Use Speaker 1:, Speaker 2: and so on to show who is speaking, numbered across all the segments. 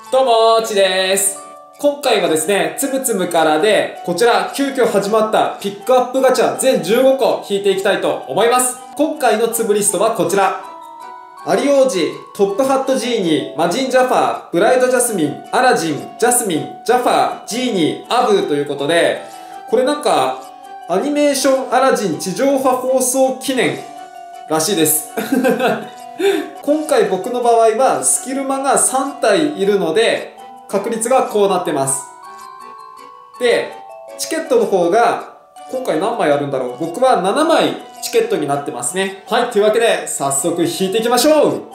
Speaker 1: どうもーちです。今回はですね、つむつむからで、こちら急遽始まったピックアップガチャ全15個引いていきたいと思います。今回のつぶリストはこちら。アリ王子、トップハットジーニー、マジンジャファー、ブライドジャスミン、アラジン、ジャスミン、ジャファー、ジーニー、アブーということで、これなんか、アニメーションアラジン地上波放送記念らしいです。今回僕の場合はスキルマが3体いるので確率がこうなってます。で、チケットの方が今回何枚あるんだろう。僕は7枚チケットになってますね。はい、というわけで早速引いていきましょう。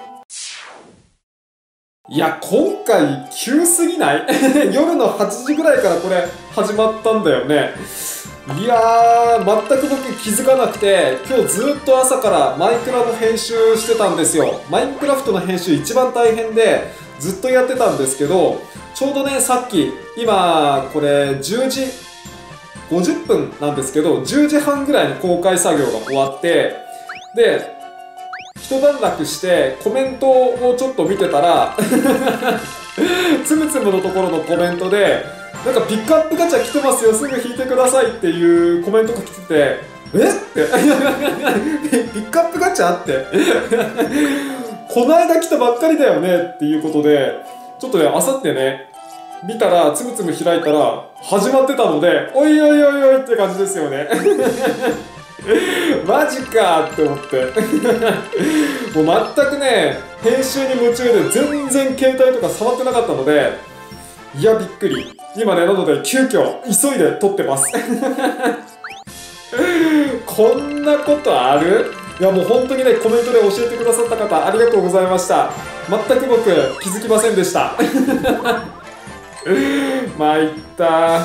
Speaker 1: いや、今回急すぎない？夜の8時ぐらいからこれ始まったんだよね。いやー、全く僕気づかなくて、今日ずっと朝からマイクラの編集してたんですよ。マインクラフトの編集一番大変で、ずっとやってたんですけど、ちょうどね、さっき、今、これ10時50分なんですけど、10時半ぐらいに公開作業が終わって、で、一段落してコメントをちょっと見てたら、つむつむのところのコメントで、なんかピックアップガチャ来てますよ、すぐ引いてくださいっていうコメントが来てて、えってピックアップガチャってこの間来たばっかりだよねっていうことで、ちょっとね、あさってね、見たら、つむつむ開いたら、始まってたので、おいおいおいおいって感じですよね。マジかーって思って。もう全くね、編集に夢中で全然携帯とか触ってなかったので、いや、びっくり。今ね、なので、急遽、急いで撮ってます。こんなことある？いや、もう本当にね、コメントで教えてくださった方、ありがとうございました。全く僕、気づきませんでした。まいった。はい、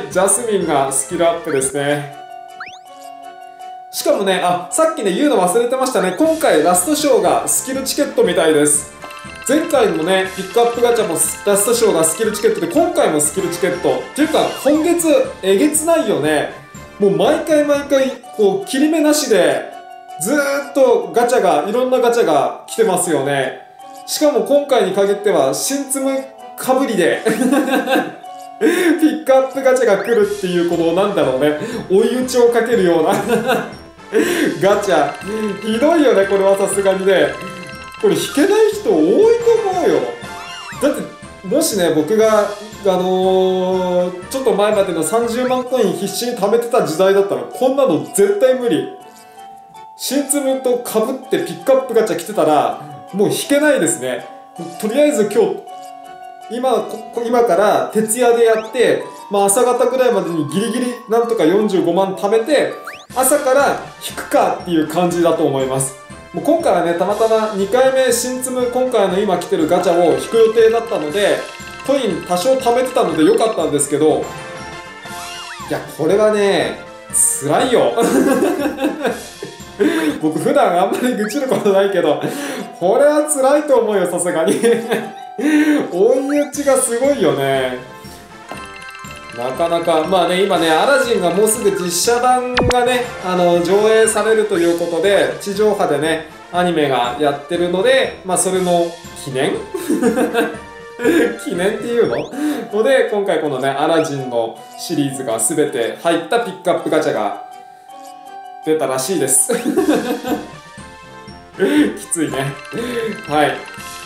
Speaker 1: ジャスミンがスキルアップですね。しかもね、さっきね、言うの忘れてましたね。今回、ラストショーがスキルチケットみたいです。前回もね、ピックアップガチャもラストショーがスキルチケットで、今回もスキルチケット。っていうか、今月、えげつないよね。もう毎回毎回、こう、切り目なしで、ずーっとガチャが、いろんなガチャが来てますよね。しかも今回に限っては、新ツムかぶりで、ピックアップガチャが来るっていう、この、なんだろうね、追い打ちをかけるようなガチャ。ひどいよね、これはさすがにね。これ引けない人多いと思うよ。だってもしね、僕がちょっと前までの30万コイン必死に貯めてた時代だったらこんなの絶対無理。新ツムとかぶってピックアップガチャ来てたらもう引けないですね。とりあえず今から徹夜でやって、朝方ぐらいまでにギリギリなんとか45万貯めて朝から引くかっていう感じだと思います。もう今回はね、たまたま2回目新ツム、今回の今来てるガチャを引く予定だったので、コイン多少貯めてたので良かったんですけど、いや、これはね、辛いよ。僕普段あんまり愚痴ることないけど、これは辛いと思うよ、さすがに。追い打ちがすごいよね。なかなか、今ね、アラジンがもうすぐ実写版がね、上映されるということで、地上波でね、アニメがやってるので、それの記念記念っていうので、今回このね、アラジンのシリーズが全て入ったピックアップガチャが出たらしいです。きついね。はい。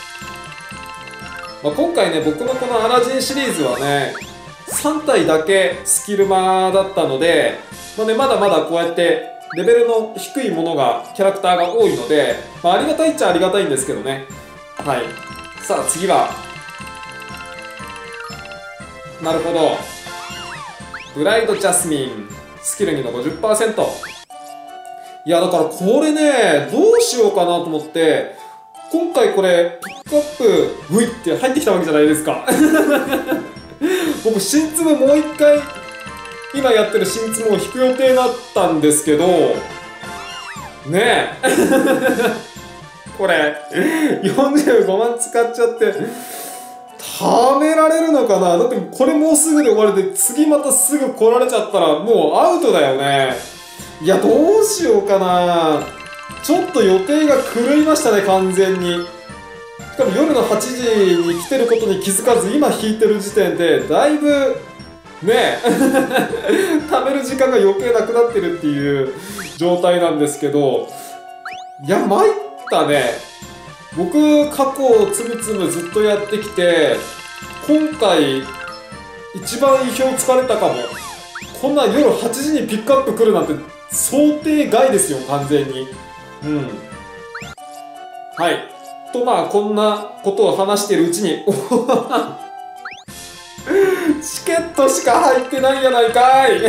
Speaker 1: 今回ね、僕のこのアラジンシリーズはね、3体だけスキルマだったので、まだまだこうやってレベルの低いものが、キャラクターが多いので、ありがたいっちゃありがたいんですけどね。はい。さあ次は、なるほど。ブライドジャスミン、スキル2の 50%。いや、だからこれね、どうしようかなと思って、今回これ、ピックアップ、ウィって入ってきたわけじゃないですか。僕、新ツムもう一回、今やってる新ツムを引く予定だったんですけど、ねえ。これ、45万使っちゃって、貯められるのかな？だってこれもうすぐで終わりで、次またすぐ来られちゃったらもうアウトだよね。いや、どうしようかな。ちょっと予定が狂いましたね、完全に。 しかも夜の8時に来てることに気づかず今引いてる時点でだいぶね貯める時間が余計なくなってるっていう状態なんですけど、いや参ったね。僕過去をつむつむずっとやってきて今回一番意表をつかれたかも。こんな夜8時にピックアップ来るなんて想定外ですよ、完全に。はいと、まあこんなことを話しているうちにチケットしか入ってないやないかい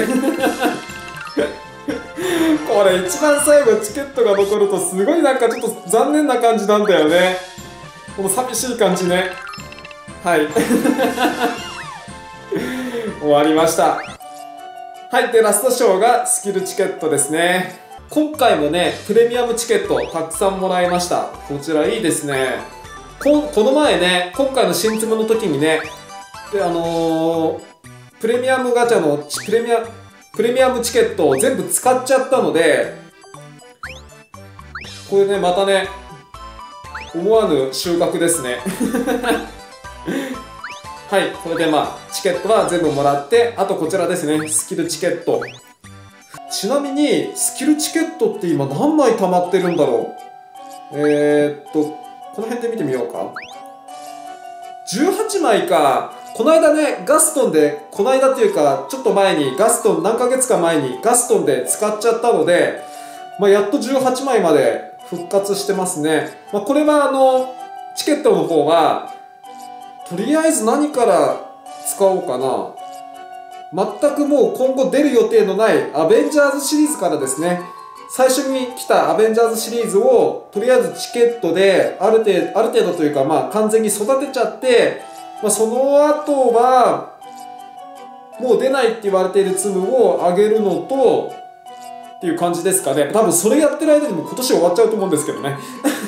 Speaker 1: これ一番最後チケットが残るとすごいなんかちょっと残念な感じなんだよね。この寂しい感じね。はい終わりました。はい、でラストショーがスキルチケットですね。今回もねプレミアムチケットたくさんもらいました。こちらいいですね。この前ね、今回の新ツムの時にね、でプレミアムガチャのプレミアムチケットを全部使っちゃったので、これねまたね思わぬ収穫ですねはい、これでまあチケットは全部もらって、あとこちらですね、スキルチケット。ちなみにスキルチケットって今何枚溜まってるんだろう。この辺で見てみようか。18枚か。この間ねガストンで、この間というかちょっと前にガストン、何ヶ月か前にガストンで使っちゃったので、まあ、やっと18枚まで復活してますね。まあ、これはチケットの方はとりあえず何から使おうかな。全くもう今後出る予定のないアベンジャーズシリーズからですね。最初に来たアベンジャーズシリーズをとりあえずチケットである程度というか、まあ完全に育てちゃって、まあ、その後はもう出ないって言われているツムを上げるのとっていう感じですかね。多分それやってる間にも今年終わっちゃうと思うんですけどね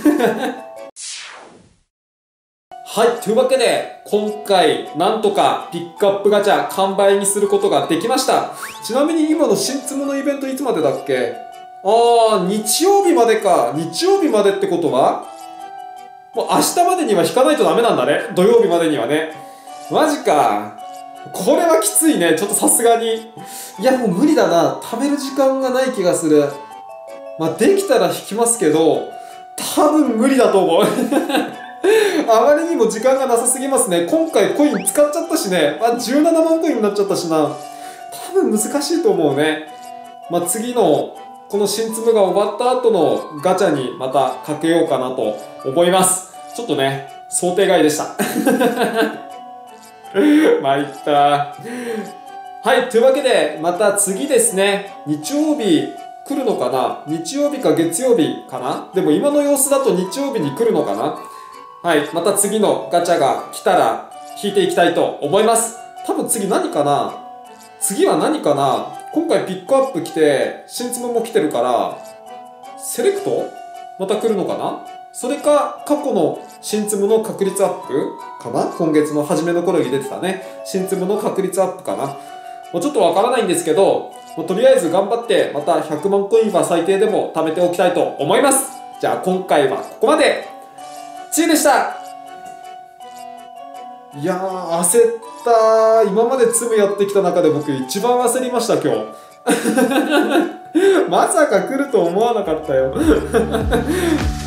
Speaker 1: はい、というわけで今回なんとかピックアップガチャ完売にすることができました。ちなみに今の新ツムのイベントいつまでだっけ。日曜日までか。日曜日までってことはもう明日までには引かないとダメなんだね。土曜日までにはね。マジか。これはきついね。ちょっとさすがに。いやもう無理だな。貯める時間がない気がする。まあできたら引きますけど、多分無理だと思うあまりにも時間がなさすぎますね。今回コイン使っちゃったしね。17万コインになっちゃったしな。多分難しいと思うね。次のこの新ツムが終わった後のガチャにまたかけようかなと思います。ちょっとね、想定外でした参った。はい、というわけでまた次ですね。日曜日来るのかな。日曜日か月曜日かな。でも今の様子だと日曜日に来るのかな。はい、また次のガチャが来たら引いていきたいと思います。多分次何かな。次は何かな。今回ピックアップ来て新ツムも来てるからセレクトまた来るのかな。それか過去の新ツムの確率アップかな。今月の初めの頃に出てたね新ツムの確率アップかな。もうちょっとわからないんですけど、とりあえず頑張ってまた100万コインは最低でも貯めておきたいと思います。じゃあ今回はここまで。チーでした。いやー焦ったー。今までツムやってきた中で僕一番焦りました今日まさか来ると思わなかったよ